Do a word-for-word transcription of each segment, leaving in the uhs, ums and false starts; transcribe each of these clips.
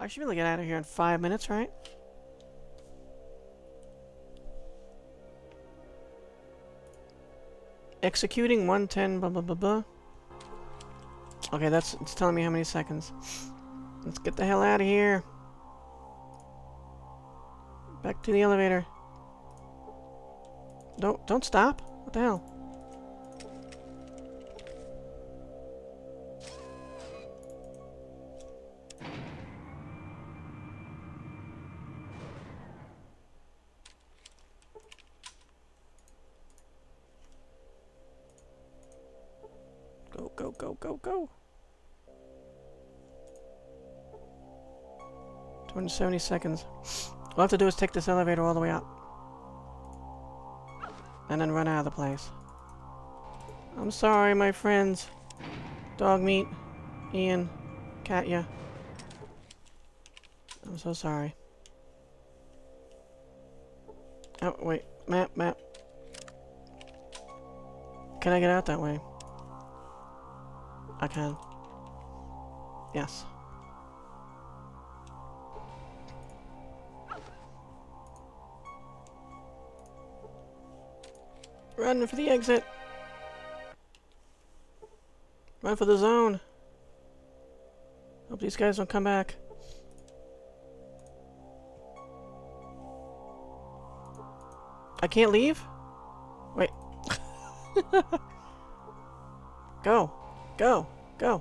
I should be able to get out of here in five minutes, right? Executing one ten, blah blah blah blah. Okay, that's it's telling me how many seconds. Let's get the hell out of here. Back to the elevator. Don't don't stop. What the hell? Go, go, go, go, go. two hundred seventy seconds. All I have to do is take this elevator all the way up. And then run out of the place. I'm sorry, my friends. Dog meat, Ian, Katya. I'm so sorry. Oh, wait. Map, map. Can I get out that way? I can. Yes. Run for the exit. Run for the zone. Hope these guys don't come back. I can't leave? Wait. Go. Go. Go.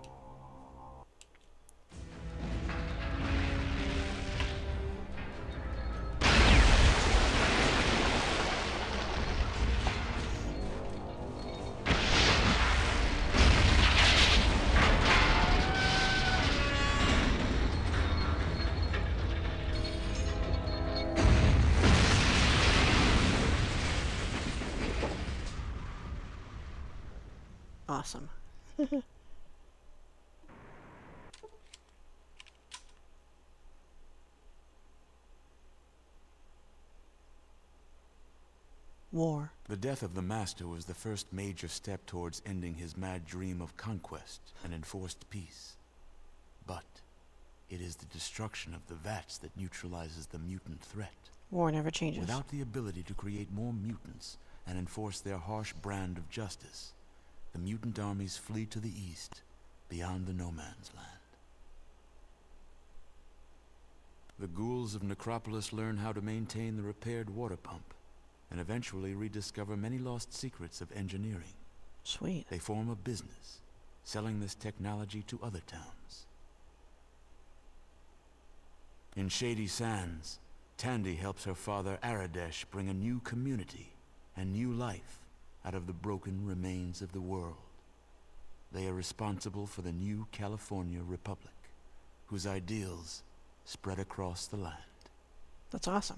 Awesome. War. The death of the Master was the first major step towards ending his mad dream of conquest and enforced peace. But it is the destruction of the vats that neutralizes the mutant threat. War never changes. Without the ability to create more mutants and enforce their harsh brand of justice, the mutant armies flee to the east, beyond the no man's land. The ghouls of Necropolis learn how to maintain the repaired water pump, and eventually rediscover many lost secrets of engineering. Sweet. They form a business, selling this technology to other towns. In Shady Sands, Tandy helps her father Aradesh bring a new community and new life out of the broken remains of the world. They are responsible for the new California Republic, whose ideals spread across the land. That's awesome.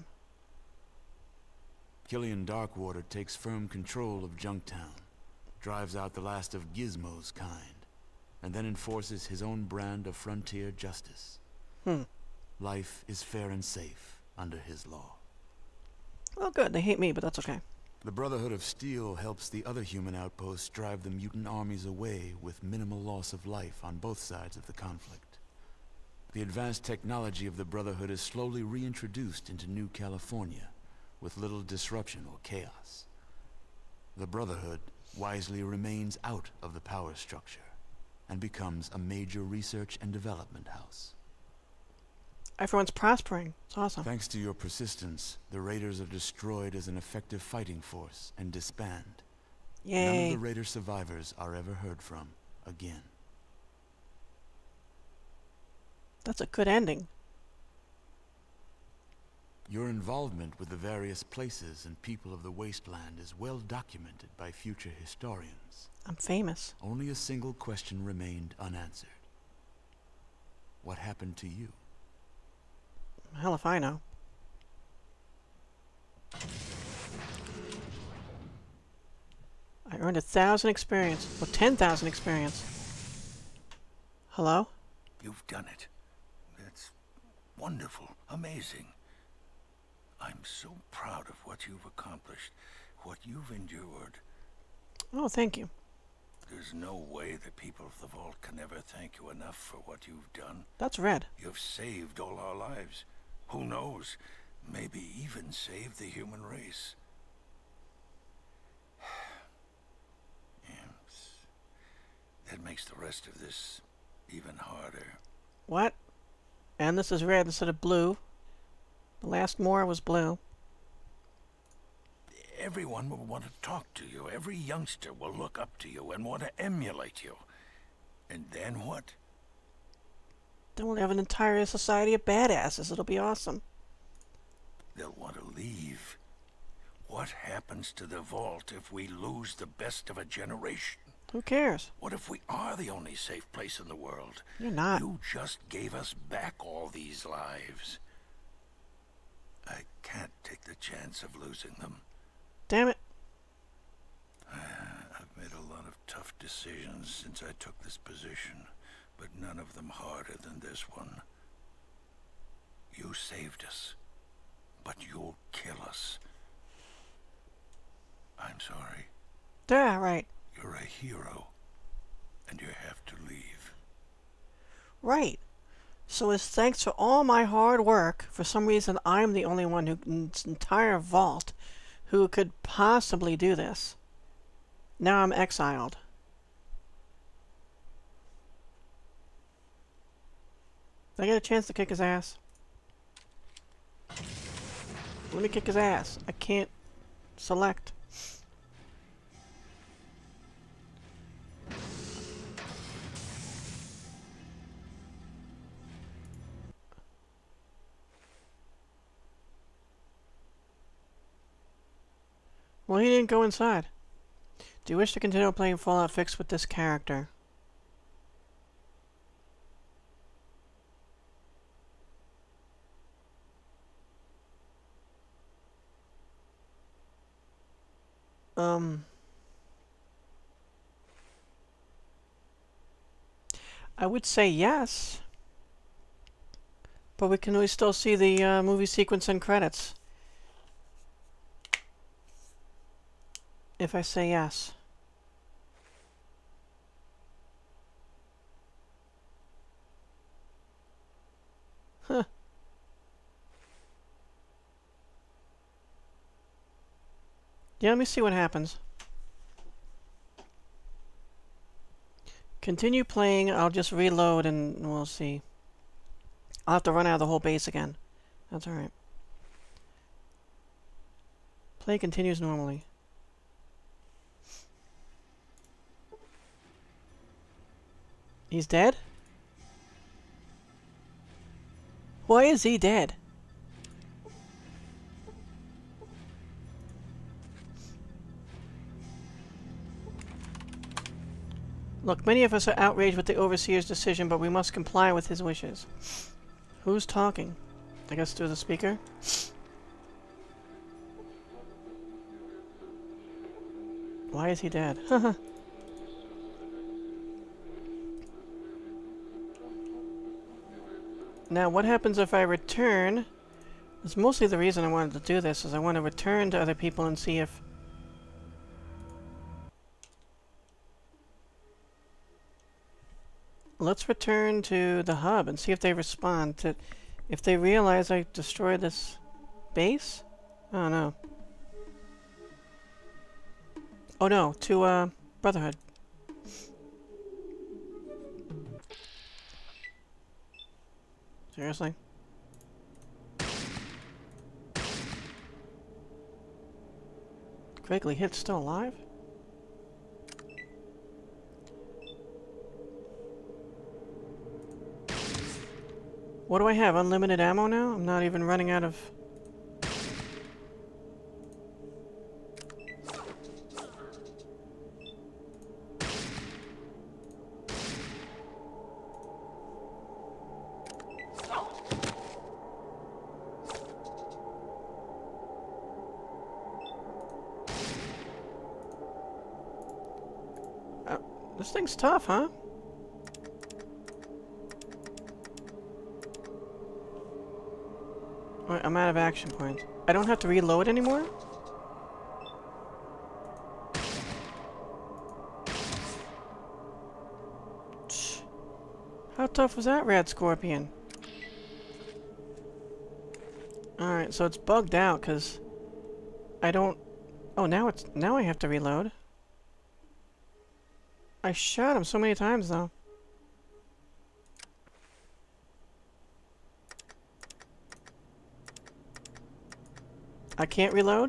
Killian Darkwater takes firm control of Junktown, drives out the last of Gizmo's kind, and then enforces his own brand of frontier justice. Hmm. Life is fair and safe under his law. Well, good. They hate me, but that's okay. The Brotherhood of Steel helps the other human outposts drive the mutant armies away with minimal loss of life on both sides of the conflict. The advanced technology of the Brotherhood is slowly reintroduced into New California, with little disruption or chaos. The Brotherhood wisely remains out of the power structure, and becomes a major research and development house. Everyone's prospering. It's awesome. Thanks to your persistence, the Raiders are destroyed as an effective fighting force and disband. Yay. None of the Raider survivors are ever heard from again. That's a good ending. Your involvement with the various places and people of the Wasteland is well documented by future historians. I'm famous. Only a single question remained unanswered. What happened to you? Hell if I know. I earned a thousand experience. Well, ten thousand experience. Hello? You've done it. That's wonderful. Amazing. I'm so proud of what you've accomplished, what you've endured. Oh, thank you. There's There's no way the people of the Vault can ever thank you enough for what you've done. That's red. You've saved all our lives. Who knows? Maybe even saved the human race. Yes. That makes the rest of this even harder. What? And this is red instead of blue. The last more was blue. Everyone will want to talk to you. Every youngster will look up to you and want to emulate you. And then what? Then we'll have an entire society of badasses. It'll be awesome. They'll want to leave. What happens to the Vault if we lose the best of a generation? Who cares? What if we are the only safe place in the world? You're not. You just gave us back all these lives. I can't take the chance of losing them. Damn it. I've made a lot of tough decisions since I took this position, but none of them harder than this one. You saved us, but you'll kill us. I'm sorry. Yeah, right. You're a hero, and you have to leave. Right. So as thanks for all my hard work, for some reason I'm the only one who in this entire vault who could possibly do this. Now I'm exiled. Did I get a chance to kick his ass? Let me kick his ass. I can't select. Well, he didn't go inside. Do you wish to continue playing Fallout Fixed with this character? Um... I would say yes. But we can always still see the uh, movie sequence and credits. If I say yes. Huh. Yeah, let me see what happens. Continue playing, I'll just reload and we'll see. I'll have to run out of the whole base again. That's alright. Play continues normally. He's dead? Why is he dead? Look, many of us are outraged with the Overseer's decision, but we must comply with his wishes. Who's talking? I guess through the speaker? Why is he dead? Haha. Now, what happens if I return? It's mostly the reason I wanted to do this, is I want to return to other people and see if... Let's return to the hub and see if they respond to... If they realize I destroyed this base? Oh, no. Oh, no. To, uh, Brotherhood. Seriously? Quickly hit still alive? What do I have? Unlimited ammo now? I'm not even running out of... Uh, this thing's tough, huh? Alright, I'm out of action points. I don't have to reload anymore? How tough was that red scorpion? Alright, so it's bugged out because I don't... Oh, now it's... Now I have to reload. I shot him so many times, though. I can't reload?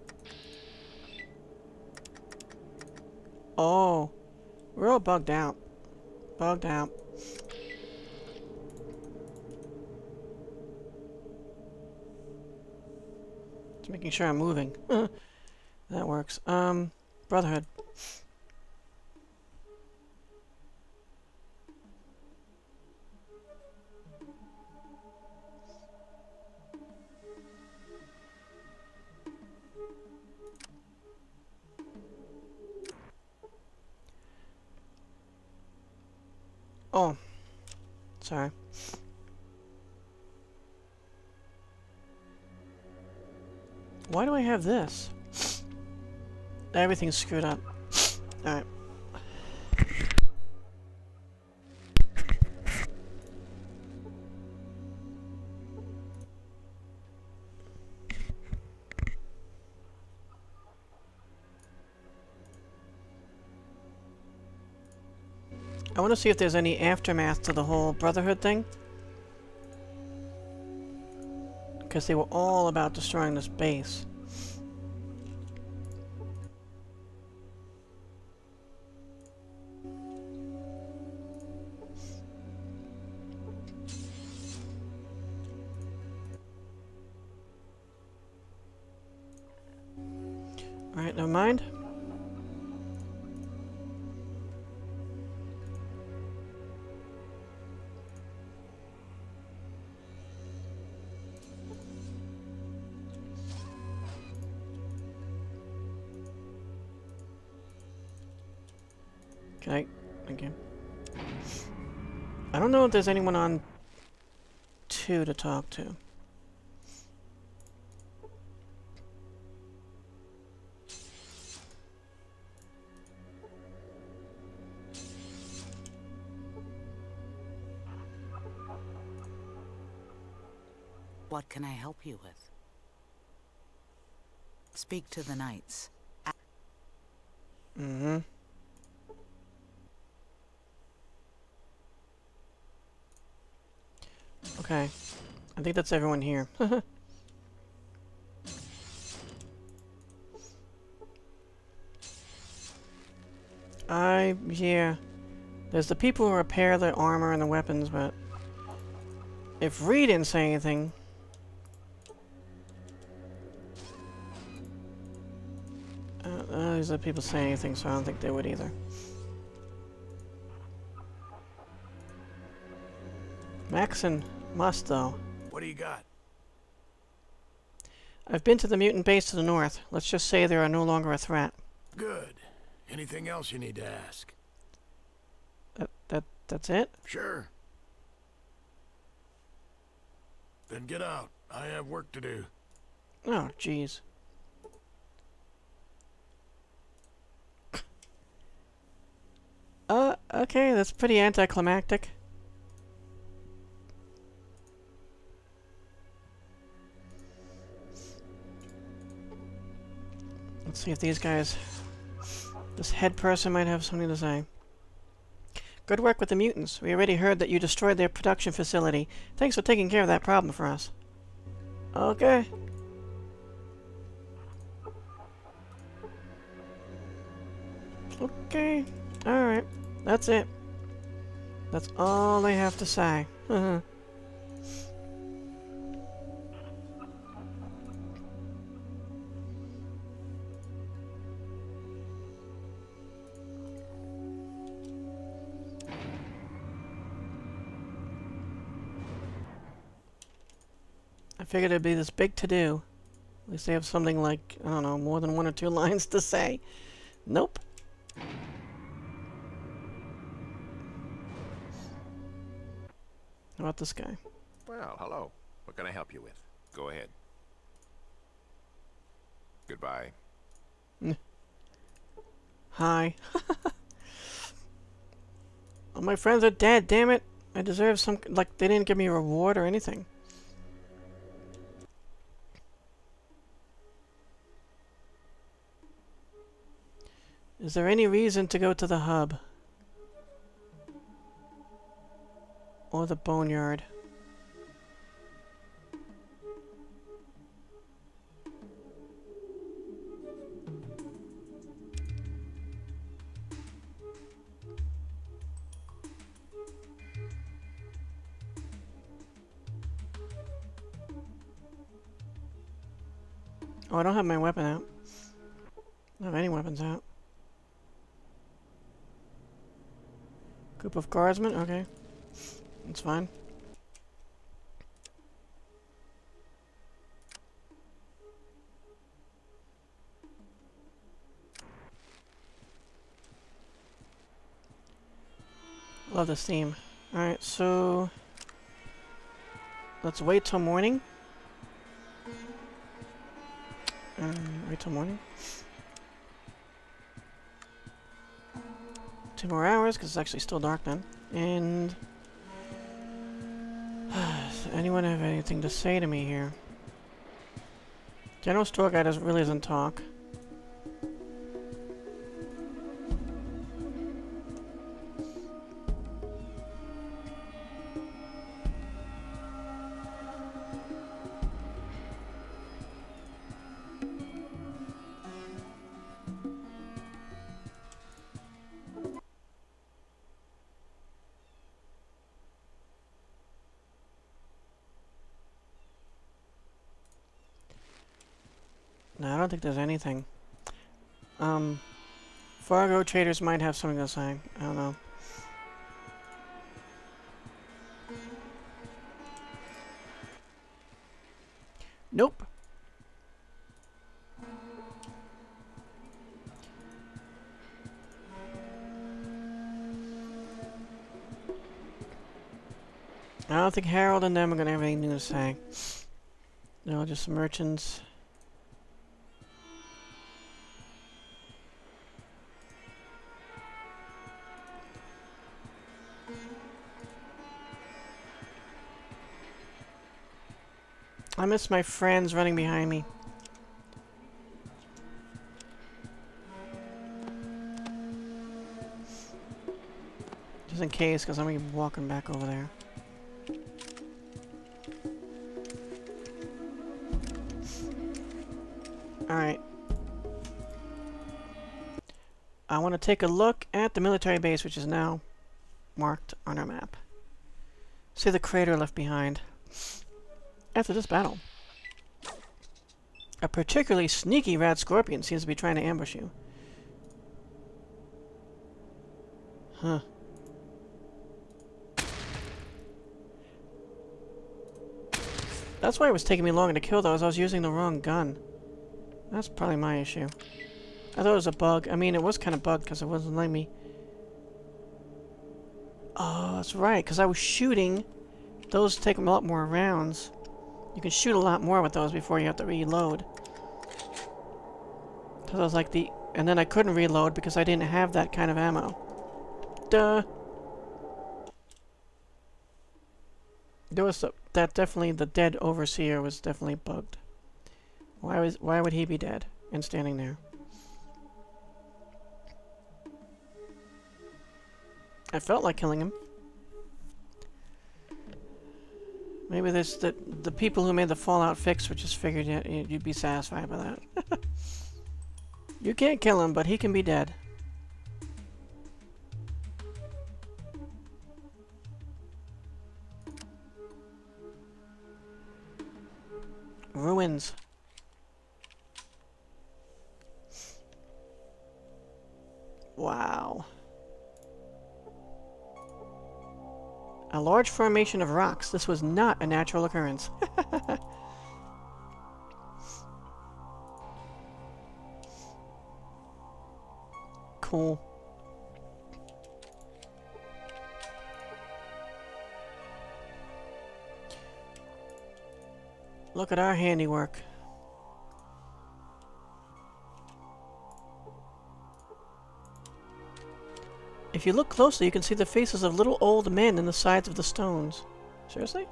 Oh. We're all bugged out. Bugged out. Just making sure I'm moving. That works. Um, Brotherhood. Oh, sorry. Why do I have this? Everything's screwed up. Alright. I want to see if there's any aftermath to the whole Brotherhood thing. Because they were all about destroying this base. Alright, never mind. Okay, thank you. I don't know if there's anyone on two to talk to. What can I help you with? Speak to the knights. Mm-hmm. Okay. I think that's everyone here. I... yeah. There's the people who repair the armor and the weapons, but... if Ree didn't say anything... Uh, uh, these are people saying anything, so I don't think they would either. Maxon must, though. What do you got? I've been to the mutant base to the north. Let's just say they are no longer a threat. Good. Anything else you need to ask? That, that, that's it? Sure. Then get out. I have work to do. Oh, jeez. Uh, okay, that's pretty anticlimactic. Let's see if these guys... this head person might have something to say. Good work with the mutants. We already heard that you destroyed their production facility. Thanks for taking care of that problem for us. Okay. Okay. Alright. That's it. That's all they have to say. I figured it'd be this big to-do. At least they have something like, I don't know, more than one or two lines to say. Nope. How about this guy? Well, hello. What can I help you with? Go ahead. Goodbye. Hi. All my friends are dead, damn it. I deserve some... Like, they didn't give me a reward or anything. Is there any reason to go to the hub? Or the boneyard? Oh, I don't have my weapon out. I don't have any weapons out. Group of guardsmen? Okay. That's fine. Love this theme. Alright, so... let's wait till morning. Um, wait till morning. Two more hours, because it's actually still dark then. And... does anyone have anything to say to me here? General Store Guy doesn't, really doesn't talk. No, I don't think there's anything. Um, Fargo traders might have something to say. I don't know. Nope. I don't think Harold and them are gonna have anything to say. No, just some merchants. I miss my friends running behind me. Just in case, because I'm going to be walking back over there. Alright. I want to take a look at the military base, which is now marked on our map. See the crater left behind. After this battle, a particularly sneaky rat scorpion seems to be trying to ambush you. Huh. That's why it was taking me longer to kill those. I was using the wrong gun. That's probably my issue. I thought it was a bug. I mean, it was kind of bugged because it wasn't letting me... Oh, that's right, because I was shooting. Those take a lot more rounds. You can shoot a lot more with those before you have to reload. So I was like the... And then I couldn't reload because I didn't have that kind of ammo. Duh! There was a, that definitely... The dead overseer was definitely bugged. Why was... Why would he be dead and standing there? I felt like killing him. Maybe there's the the people who made the Fallout fix, which just figured it, you'd be satisfied by that. You can't kill him, but he can be dead. Ruins. Wow. A large formation of rocks. This was not a natural occurrence. Cool. Look at our handiwork. If you look closely, you can see the faces of little old men in the sides of the stones. Seriously?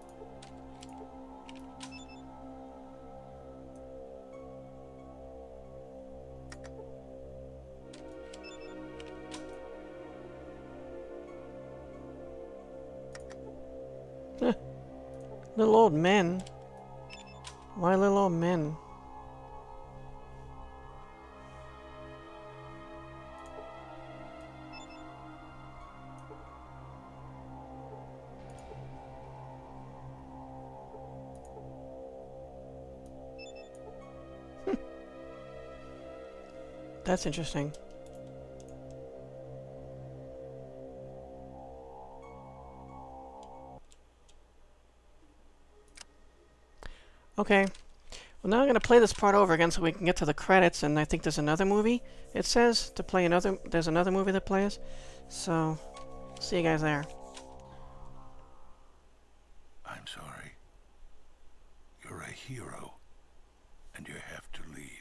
Huh. Little old men. Why little old men? That's interesting. Okay. Well, now I'm going to play this part over again so we can get to the credits, and I think there's another movie. It says to play another... There's another movie that plays. So, see you guys there. I'm sorry. You're a hero, and you have to leave.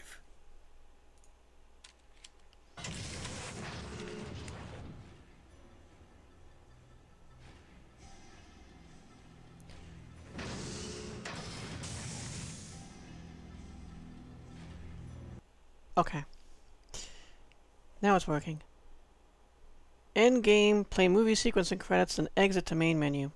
Okay. Now it's working. End game, play movie sequence and credits, and exit to main menu.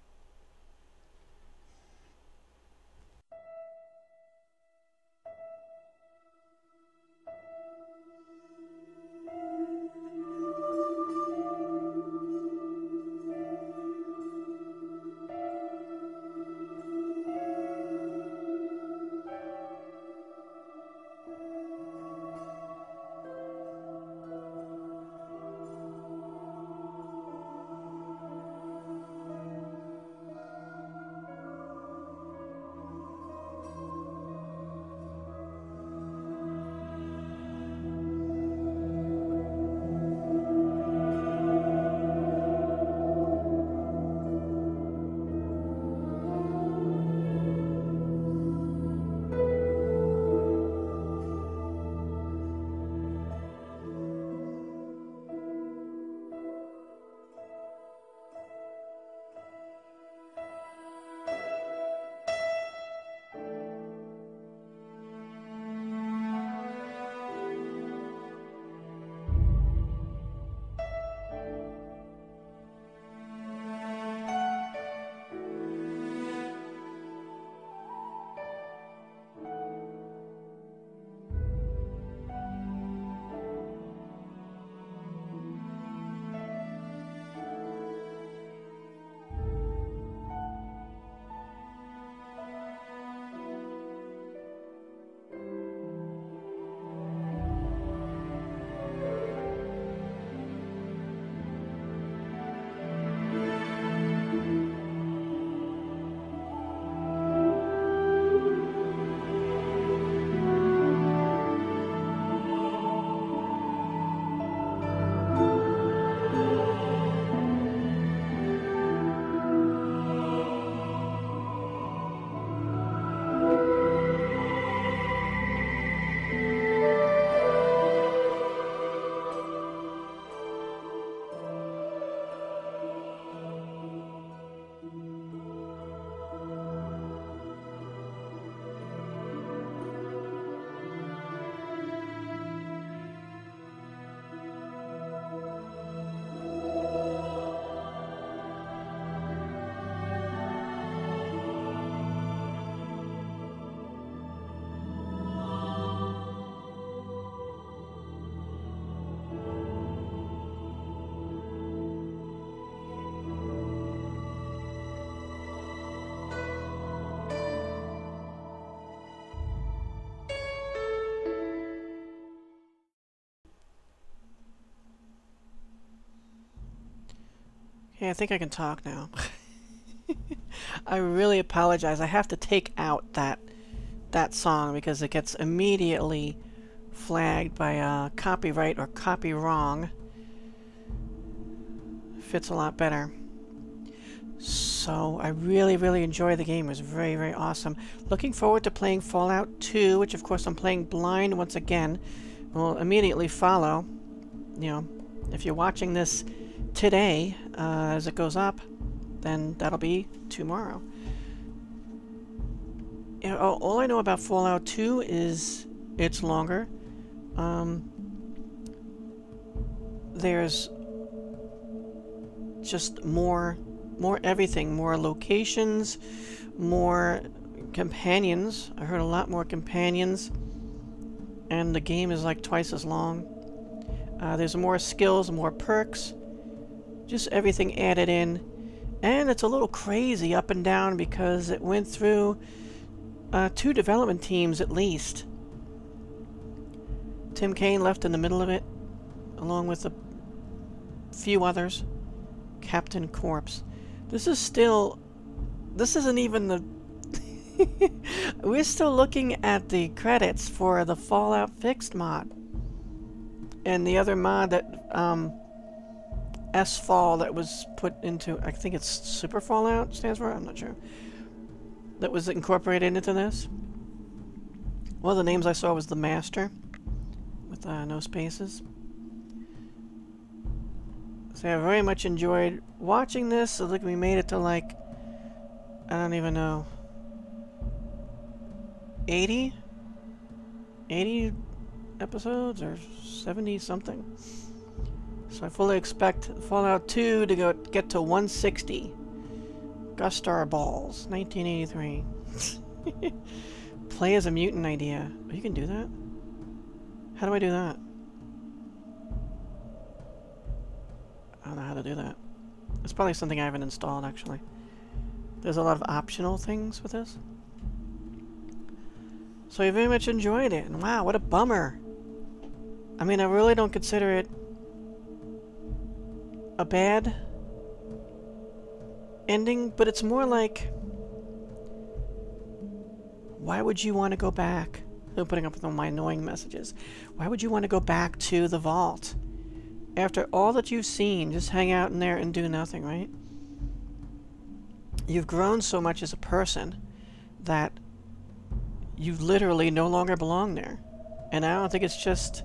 Okay, I think I can talk now. I really apologize. I have to take out that that song because it gets immediately flagged by uh, copyright or copy wrong. Fits a lot better. So I really, really enjoy the game. It was very, very awesome. Looking forward to playing Fallout two, which of course I'm playing blind once again. Will immediately follow. You know, If you're watching this today, uh, as it goes up, then that'll be tomorrow. You know, all, all I know about Fallout two is it's longer. Um, there's just more, more everything, more locations, more companions. I heard a lot more companions, and the game is like twice as long. Uh, there's more skills, more perks, just everything added in. And it's a little crazy up and down because it went through uh, two development teams at least. Tim Cain left in the middle of it, along with a few others. Captain Corp. This is still... This isn't even the... We're still looking at the credits for the Fallout Fixed mod. And the other mod that... Um, S-Fall that was put into... I think it's Super Fallout stands for? I'm not sure. That was incorporated into this. One of the names I saw was The Master. With uh, no spaces. So I very much enjoyed watching this. So look, we made it to like... I don't even know... eighty? eighty episodes? Or seventy something? So I fully expect Fallout two to go get to one sixty. Gustar Balls, nineteen eighty-three. Play as a mutant idea. Oh, you can do that? How do I do that? I don't know how to do that. It's probably something I haven't installed, actually. There's a lot of optional things with this. So I very much enjoyed it. And wow, what a bummer. I mean, I really don't consider it a bad ending, but it's more like, why would you want to go back? I'm putting up with all my annoying messages. Why would you want to go back to the vault? After all that you've seen, just hang out in there and do nothing, right? You've grown so much as a person that you literally no longer belong there. And I don't think it's just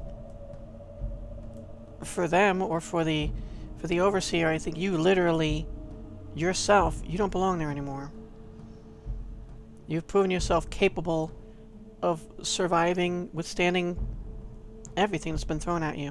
for them or for the for the overseer. I think you literally, yourself, you don't belong there anymore. You've proven yourself capable of surviving, withstanding everything that's been thrown at you.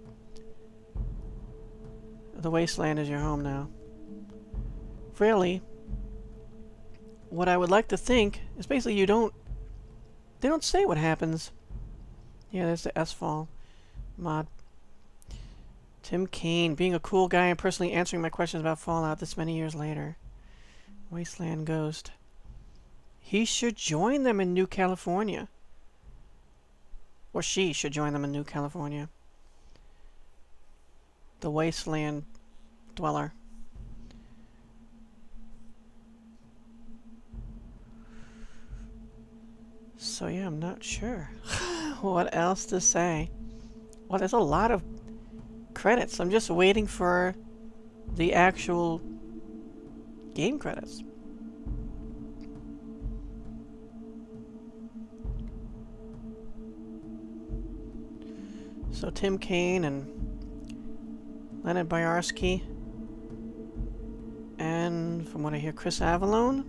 The Wasteland is your home now. Really, what I would like to think is basically you don't... They don't say what happens. Yeah, there's the S-Fall mod. Tim Cain, being a cool guy and personally answering my questions about Fallout this many years later. Wasteland Ghost. He should join them in New California. Or she should join them in New California. The Wasteland Dweller. So yeah, I'm not sure what else to say. Well, there's a lot of credits. I'm just waiting for the actual game credits. So Tim Cain and Leonard Boyarsky, and from what I hear, Chris Avallone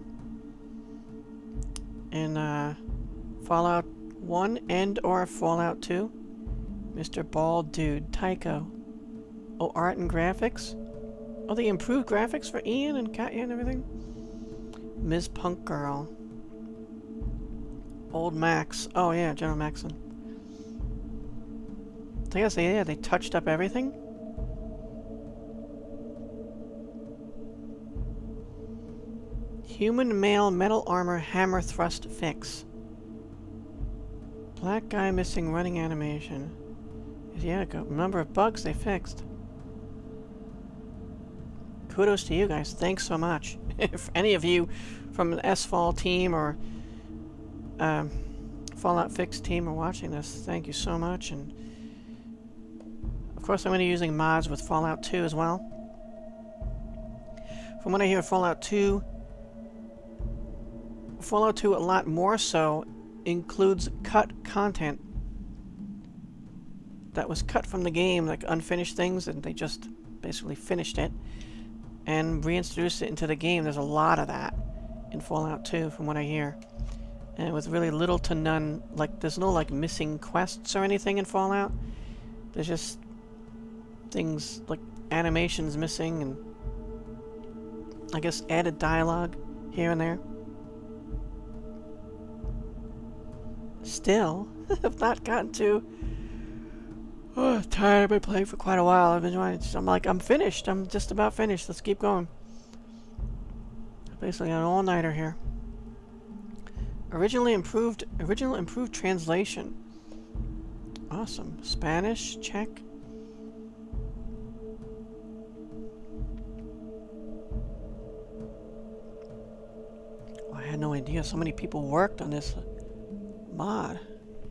in uh, Fallout one and or Fallout two. Mister Bald Dude, Tycho. Oh, art and graphics. Oh, they improved graphics for Ian and Katya and everything. Miz Punk Girl. Old Max. Oh yeah, General Maxon. I guess they, yeah, they touched up everything. Human male metal armor hammer thrust fix. Black guy missing running animation. Yeah, a number of bugs they fixed. Kudos to you guys. Thanks so much. If any of you from an S-Fall team or um, Fallout Fix team are watching this, thank you so much. And of course, I'm going to be using mods with Fallout two as well. From what I hear, Fallout two, Fallout two a lot more so includes cut content that was cut from the game, like unfinished things, and they just basically finished it and reintroduced it into the game. There's a lot of that in Fallout two, from what I hear. And with really little to none, like, there's no, like, missing quests or anything in Fallout. There's just things, like, animations missing, and I guess added dialogue here and there. Still, I've not gotten to... Oh, tired. I've been playing for quite a while. I've been enjoying it. I'm like, I'm finished. I'm just about finished. Let's keep going. Basically an all-nighter here. Originally improved, original improved translation. Awesome. Spanish, check. Oh, I had no idea so many people worked on this mod.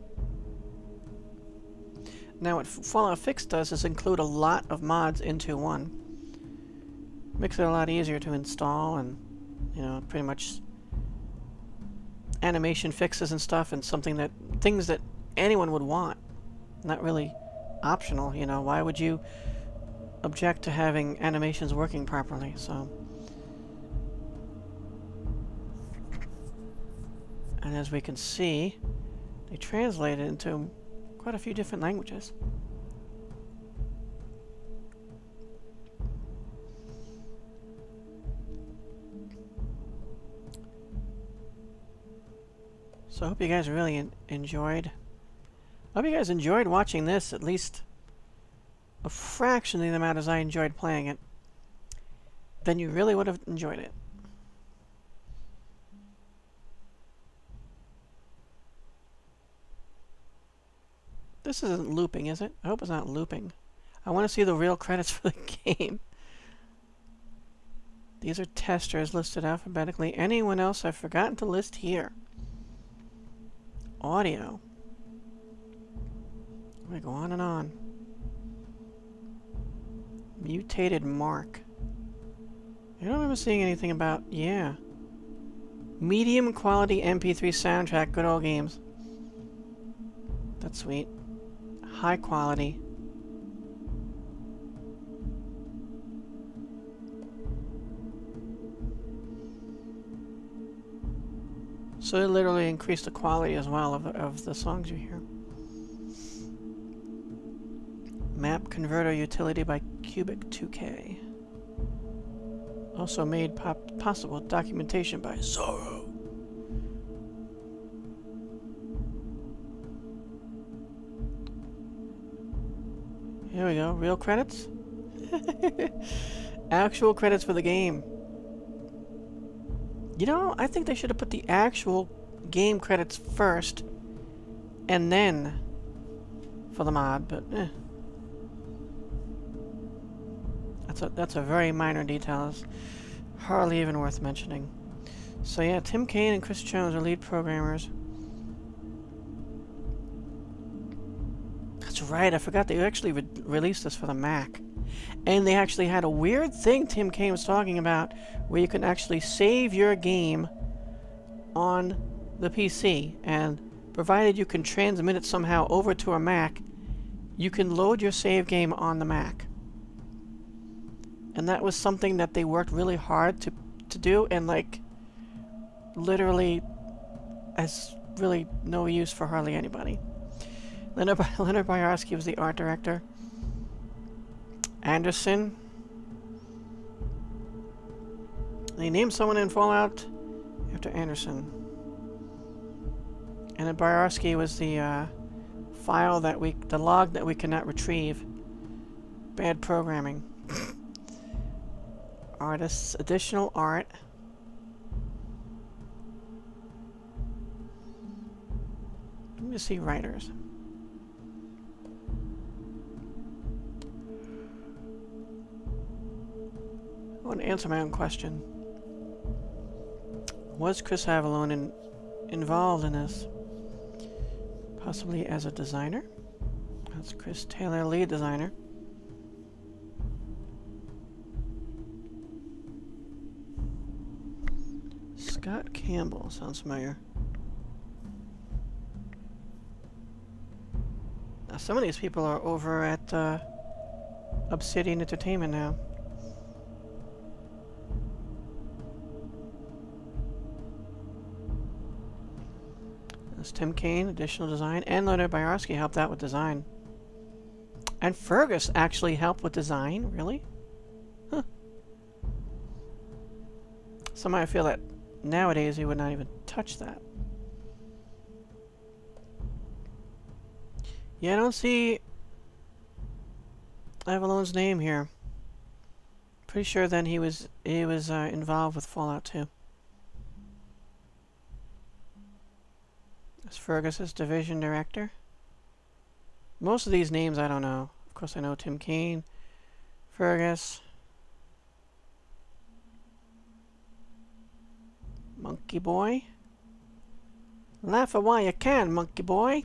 Now what Fallout Fix does is include a lot of mods into one. Makes it a lot easier to install, and, you know, pretty much animation fixes and stuff, and something that, things that anyone would want. Not really optional, you know. Why would you object to having animations working properly? So, and as we can see, they translate it into quite a few different languages. So I hope you guys really en enjoyed. I hope you guys enjoyed watching this, at least a fraction of the amount as I enjoyed playing it. Then you really would have enjoyed it. This isn't looping, is it? I hope it's not looping. I want to see the real credits for the game. These are testers listed alphabetically. Anyone else I've forgotten to list here? Audio. We go on and on. Mutated Mark. I don't remember seeing anything about... Yeah. Medium quality M P three soundtrack. Good old games. That's sweet. High quality. So it literally increased the quality as well of, of the songs you hear. Map Converter Utility by Cubic two K. Also made pop possible documentation by Zorro. Here we go. Real credits? Actual credits for the game. You know, I think they should have put the actual game credits first, and then for the mod, but eh. That's a, that's a very minor detail. It's hardly even worth mentioning. So yeah, Tim Cain and Chris Jones are lead programmers. That's right, I forgot they actually re released this for the Mac. And they actually had a weird thing Tim Cain was talking about, where you can actually save your game on the P C, and provided you can transmit it somehow over to a Mac, you can load your save game on the Mac. And that was something that they worked really hard to, to do, and like, literally has really no use for hardly anybody. Leonard, Leonard Boyarsky was the art director. Anderson. They named someone in Fallout after Anderson. And then Boyarsky was the uh, file that we, the log that we cannot retrieve. Bad programming. Artists, additional art. Let me see writers. I want to answer my own question. Was Chris Avallone in, involved in this? Possibly as a designer? That's Chris Taylor, lead designer. Scott Campbell, sounds familiar. A some of these people are over at uh, Obsidian Entertainment now. There's Tim Cain, additional design, and Leonard Boyarsky helped out with design. And Fergus actually helped with design? Really? Huh. Somehow I feel that nowadays he would not even touch that. Yeah, I don't see Avalone's name here. Pretty sure then he was he was uh, involved with Fallout two. That's Fergus's division director. Most of these names I don't know. Of course I know Tim Cain, Fergus, Monkey Boy. Laugh a while you can, Monkey Boy.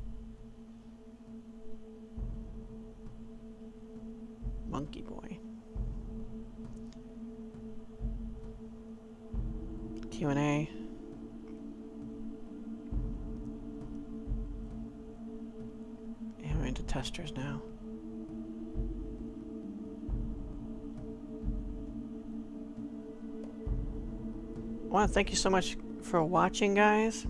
Monkey Boy. Q and A. And we're into testers now. I want to thank you so much for watching, guys.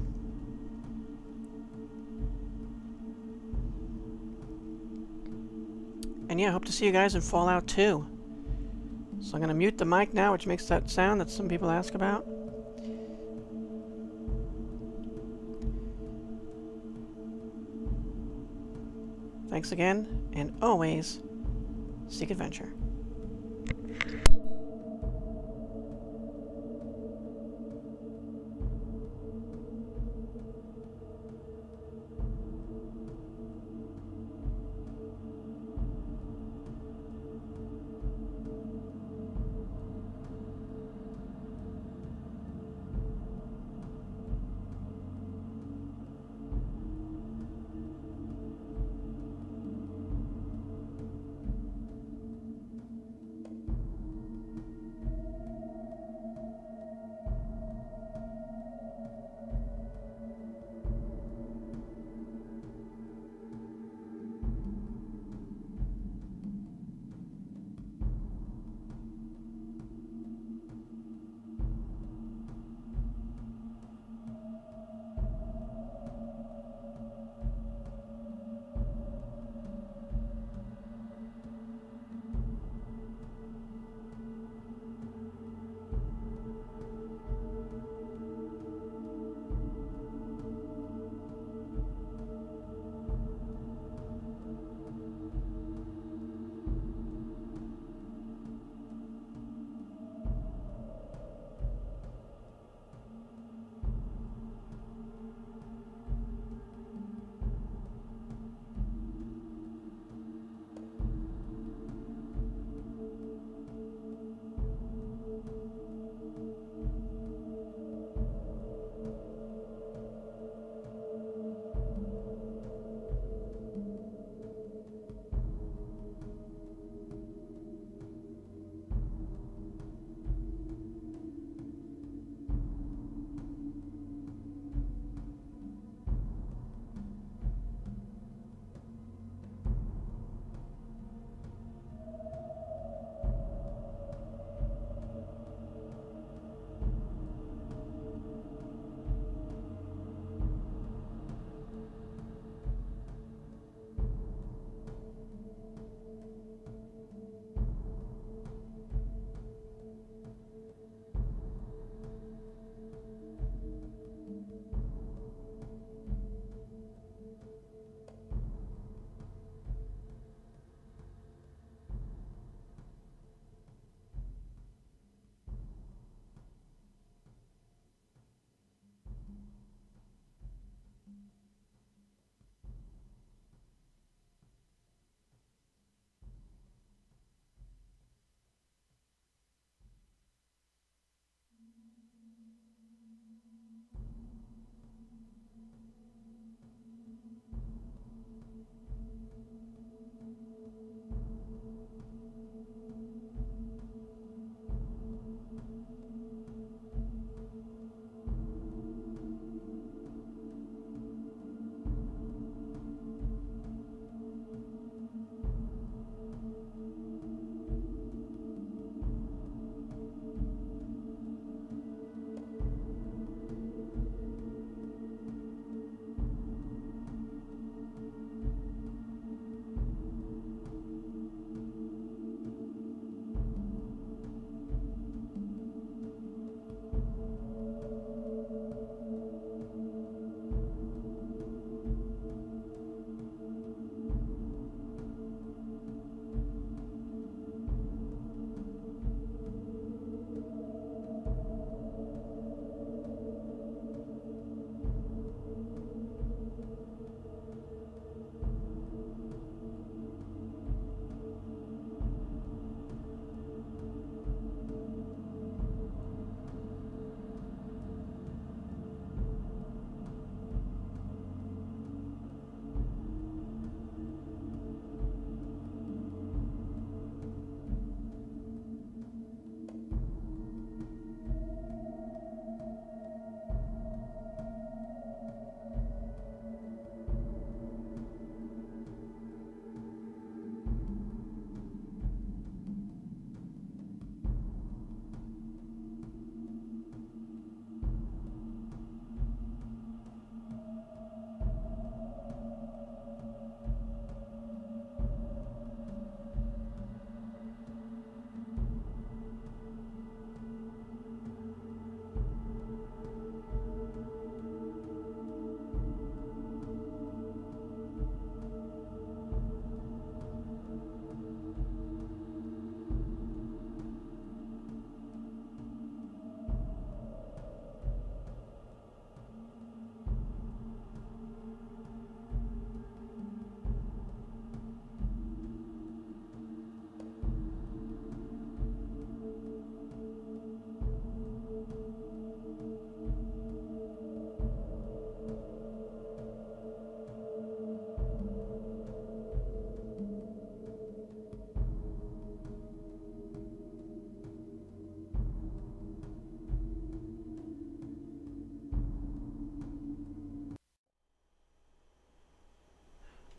And yeah, I hope to see you guys in Fallout two. So I'm going to mute the mic now, which makes that sound that some people ask about. Thanks again, and always seek adventure.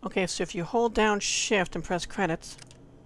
Okay, so if you hold down shift and press credits...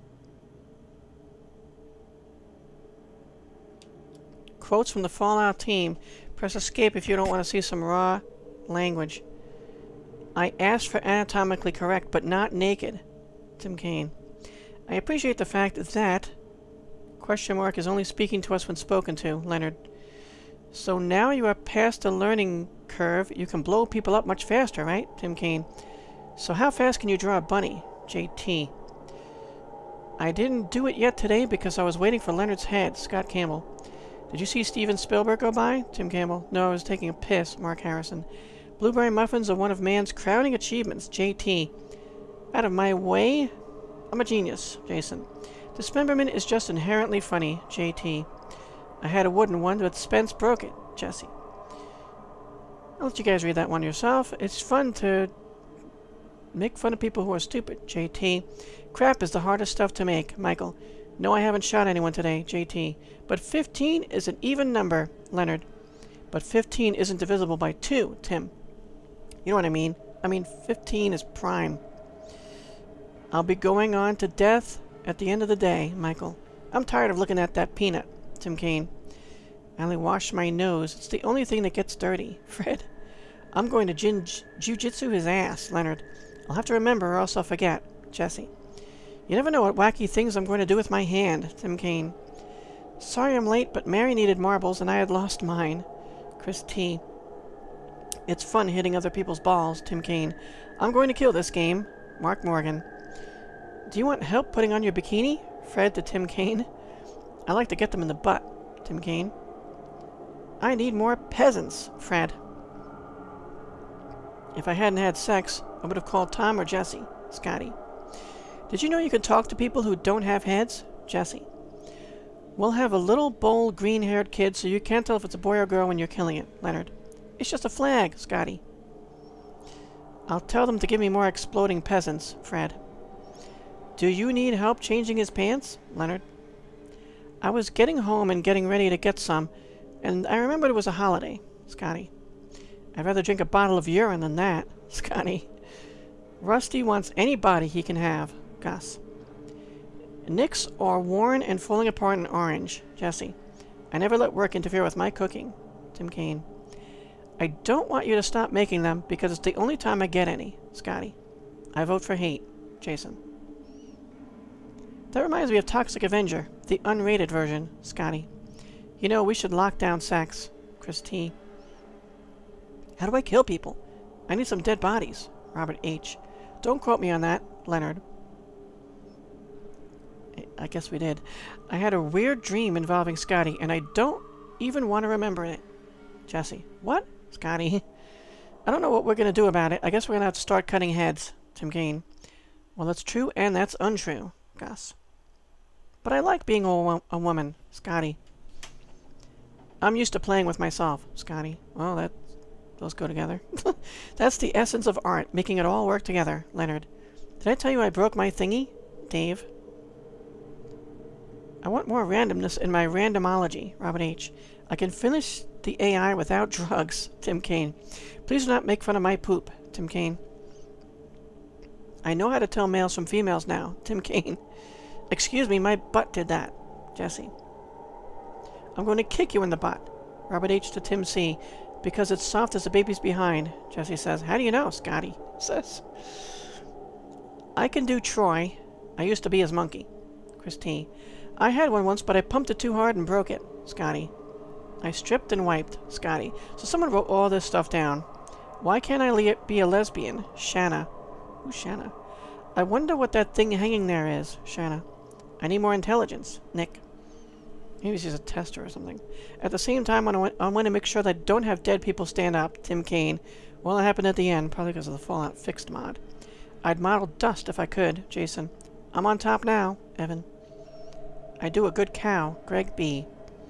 Quotes from the Fallout team. Press escape if you don't want to see some raw language. I asked for anatomically correct, but not naked. Tim Cain. I appreciate the fact that... Question mark is only speaking to us when spoken to, Leonard. So now you are past the learning curve, you can blow people up much faster, right? Tim Cain. So how fast can you draw a bunny? J T. I didn't do it yet today because I was waiting for Leonard's head. Scott Campbell. Did you see Steven Spielberg go by? Tim Campbell. No, I was taking a piss. Mark Harrison. Blueberry muffins are one of man's crowning achievements. J T. Out of my way? I'm a genius. Jason. Dismemberment is just inherently funny. J T. I had a wooden one, but Spence broke it. Jesse. I'll let you guys read that one yourself. It's fun to make fun of people who are stupid. J T. Crap is the hardest stuff to make. Michael. No, I haven't shot anyone today. J T. But fifteen is an even number. Leonard. But fifteen isn't divisible by two. Tim. You know what I mean? I mean, fifteen is prime. I'll be going on to death at the end of the day. Michael. I'm tired of looking at that peanut. Tim Cain. I only wash my nose. It's the only thing that gets dirty. Fred. I'm going to jin jiu-jitsu his ass. Leonard. I'll have to remember or else I'll forget. Jesse. You never know what wacky things I'm going to do with my hand. Tim Cain. Sorry I'm late, but Mary needed marbles and I had lost mine. Chris T. It's fun hitting other people's balls. Tim Cain. I'm going to kill this game. Mark Morgan. Do you want help putting on your bikini? Fred to Tim Cain. I like to get them in the butt. Tim Cain. I need more peasants. Fred. If I hadn't had sex, I would have called Tom or Jesse. Scotty. Did you know you could talk to people who don't have heads? Jesse. We'll have a little, bold, green-haired kid so you can't tell if it's a boy or girl when you're killing it. Leonard. It's just a flag. Scotty. I'll tell them to give me more exploding peasants. Fred. Do you need help changing his pants? Leonard. I was getting home and getting ready to get some, and I remembered it was a holiday. Scotty. I'd rather drink a bottle of urine than that. Scotty. Rusty wants any body he can have. Gus. Nicks are worn and falling apart in orange. Jesse. I never let work interfere with my cooking. Tim Cain. I don't want you to stop making them because it's the only time I get any. Scotty. I vote for hate. Jason. That reminds me of Toxic Avenger, the unrated version. Scotty. You know, we should lock down sex. Chris T. How do I kill people? I need some dead bodies. Robert H. Don't quote me on that. Leonard. I guess we did. I had a weird dream involving Scotty, and I don't even want to remember it. Jesse. What? Scotty. I don't know what we're going to do about it. I guess we're going to have to start cutting heads. Tim Cain. Well, that's true, and that's untrue. Gus. But I like being a, wo a woman. Scotty. I'm used to playing with myself. Scotty. Well, that those go together. That's the essence of art, making it all work together. Leonard. Did I tell you I broke my thingy? Dave. I want more randomness in my randomology. Robert H. I can finish the A I without drugs. Tim Cain. Please do not make fun of my poop. Tim Cain. I know how to tell males from females now. Tim Cain. Excuse me, my butt did that. Jesse. I'm going to kick you in the butt. Robert H. to Tim C. Because it's soft as a baby's behind. Jesse says. How do you know? Scotty says. I can do Troy. I used to be his monkey. Chris T. I had one once, but I pumped it too hard and broke it. Scotty. I stripped and wiped. Scotty. So someone wrote all this stuff down. Why can't I be a lesbian? Shanna. Who's Shanna? I wonder what that thing hanging there is. Shanna. I need more intelligence. Nick. Maybe she's a tester or something. At the same time, I want, I want to make sure that I don't have dead people stand up. Tim Cain. Well, it happened at the end, probably because of the Fallout Fixed mod. I'd model dust if I could. Jason. I'm on top now. Evan. I do a good cow. Greg B.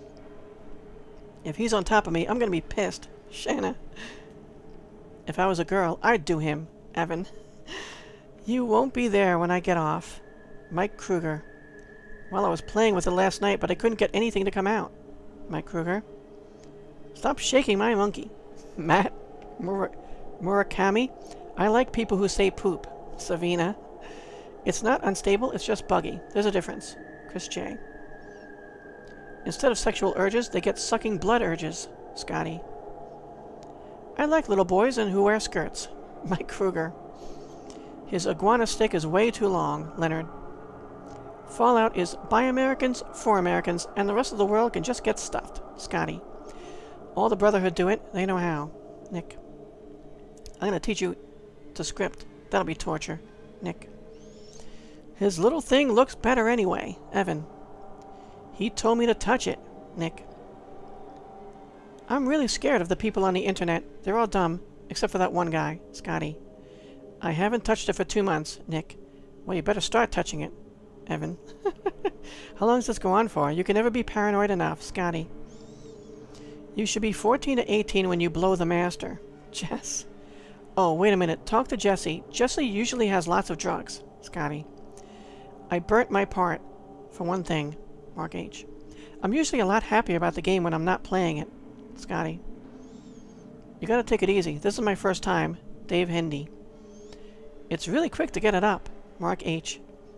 If he's on top of me, I'm going to be pissed. Shanna. If I was a girl, I'd do him. Evan. You won't be there when I get off. Mike Kruger. Well, I was playing with it last night, but I couldn't get anything to come out. Mike Kruger. Stop shaking my monkey. Matt Mur Murakami. I like people who say poop. Savina. It's not unstable, it's just buggy. There's a difference. Chris J. Instead of sexual urges, they get sucking blood urges. Scotty. I like little boys and who wear skirts. Mike Kruger. His iguana stick is way too long. Leonard. Fallout is by Americans, for Americans, and the rest of the world can just get stuffed. Scotty. All the Brotherhood do it. They know how. Nick. I'm going to teach you to script. That'll be torture. Nick. His little thing looks better anyway. Evan. He told me to touch it. Nick. I'm really scared of the people on the internet. They're all dumb, except for that one guy. Scotty. I haven't touched it for two months. Nick. Well, you better start touching it. Evan. How long does this go on for? You can never be paranoid enough. Scotty. You should be fourteen to eighteen when you blow the master. Jess. Oh, wait a minute. Talk to Jesse. Jesse usually has lots of drugs. Scotty. I burnt my part. For one thing. Mark H. I'm usually a lot happier about the game when I'm not playing it. Scotty. You gotta take it easy. This is my first time. Dave Hendy. It's really quick to get it up. Mark H.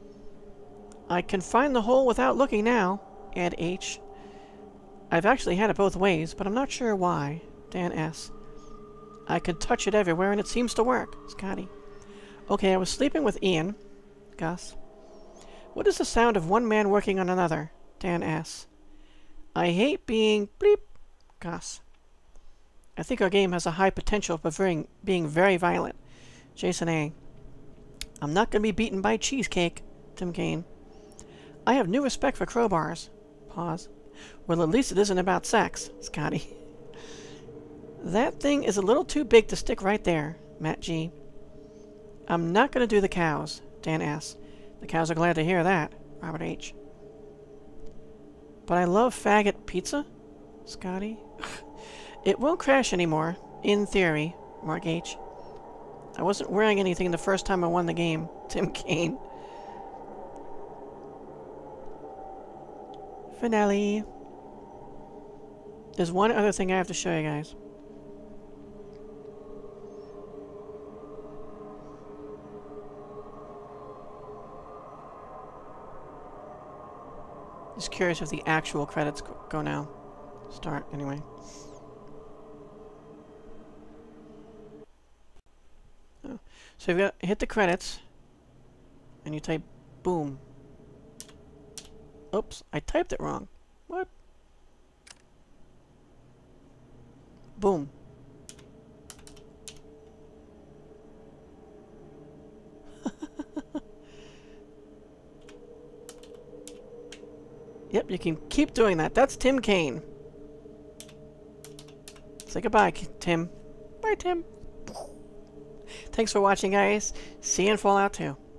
I can find the hole without looking now. Ed H. I've actually had it both ways, but I'm not sure why. Dan S. I can touch it everywhere and it seems to work. Scotty. Okay, I was sleeping with Ian. Gus. What is the sound of one man working on another? Dan S. I hate being bleep. Gus. I think our game has a high potential for being, being very violent. Jason A. I'm not going to be beaten by cheesecake. Tim Cain. I have new respect for crowbars. Pause. Well, at least it isn't about sex. Scotty. That thing is a little too big to stick right there. Matt G. I'm not going to do the cows. Dan S. The cows are glad to hear that. Robert H. But I love faggot pizza. Scotty. It won't crash anymore. In theory. Mark H. I wasn't wearing anything the first time I won the game. Tim Cain. Finale. There's one other thing I have to show you guys. Just curious if the actual credits go now. Start, anyway. Oh. So you've got hit the credits, and you type boom. Oops, I typed it wrong. What? Boom. Yep, you can keep doing that. That's Tim Cain. Say goodbye, Tim. Bye, Tim. Thanks for watching, guys. See you in Fallout two.